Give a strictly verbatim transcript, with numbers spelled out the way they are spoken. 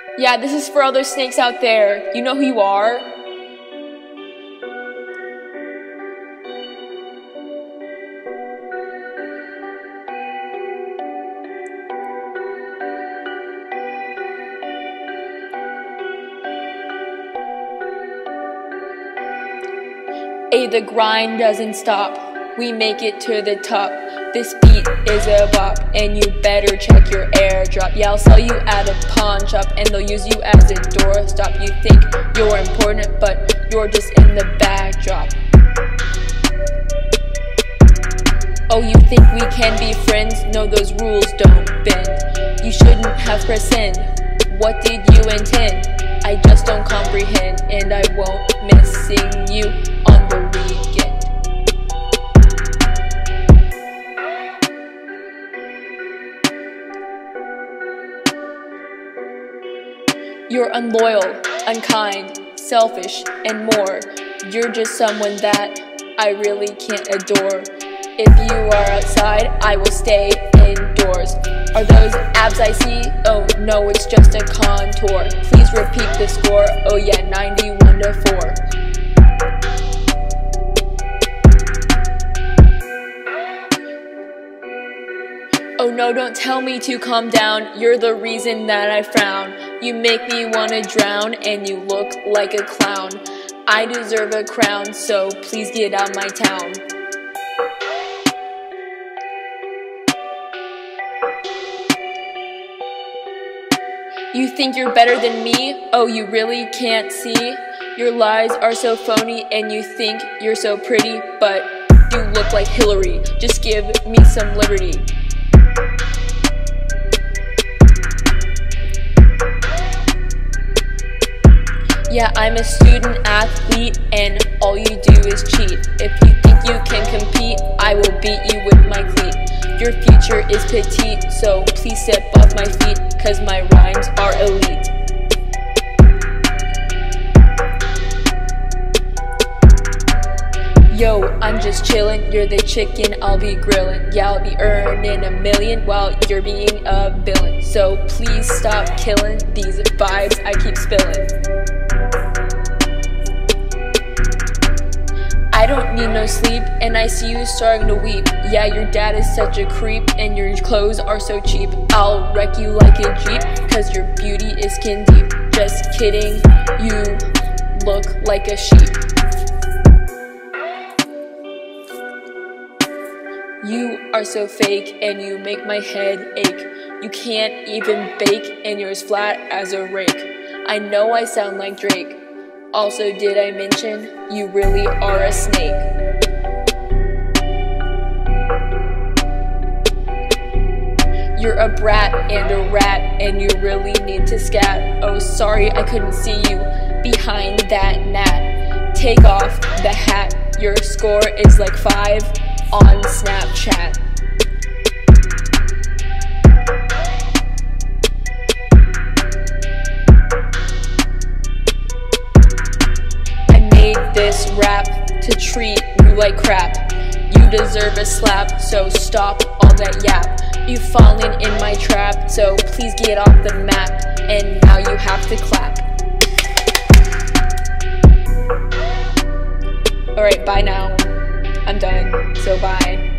Yeah, this is for all those snakes out there. You know who you are? Hey, the grind doesn't stop. We make it to the top. This beat is a bop, and you better check your airdrop. Yeah, I'll sell you at a pawn shop, and they'll use you as a doorstop. You think you're important, but you're just in the backdrop. Oh, you think we can be friends? No, those rules don't bend. You shouldn't have pressed send. What did you intend? I just don't comprehend, and I won't miss seeing you on the weekend. You're unloyal, unkind, selfish, and more. You're just someone that I really can't adore. If you are outside, I will stay indoors. Are those abs I see? Oh no, it's just a contour. Please repeat the score. Oh yeah, ninety-one to four. Oh no, don't tell me to calm down. You're the reason that I frown. You make me wanna drown, and you look like a clown. I deserve a crown, so please get out my town. You think you're better than me? Oh, you really can't see? Your lies are so phony, and you think you're so pretty, but you look like Hillary. Just give me some liberty. Yeah, I'm a student athlete, and all you do is cheat. If you think you can compete, I will beat you with my cleat. Your future is petite, so please step off my feet, cause my rhymes are elite. Yo, I'm just chillin', you're the chicken, I'll be grillin'. Yeah, I'll be earning a million while you're being a villain. So please stop killin' these vibes I keep spillin'. I don't need no sleep, and I see you starting to weep. Yeah, your dad is such a creep, and your clothes are so cheap. I'll wreck you like a Jeep, cause your beauty is skin deep. Just kidding, you look like a sheep. You are so fake, and you make my head ache. You can't even bake, and you're as flat as a rake. I know I sound like Drake. Also, did I mention you really are a snake? You're a brat and a rat, and you really need to scat. Oh, sorry, I couldn't see you behind that gnat. Take off the hat, your score is like five on Snapchat. This rap to treat you like crap. You deserve a slap, so stop all that yap. You've fallen in my trap, so please get off the map, and now you have to clap. Alright, bye now. I'm done, so bye.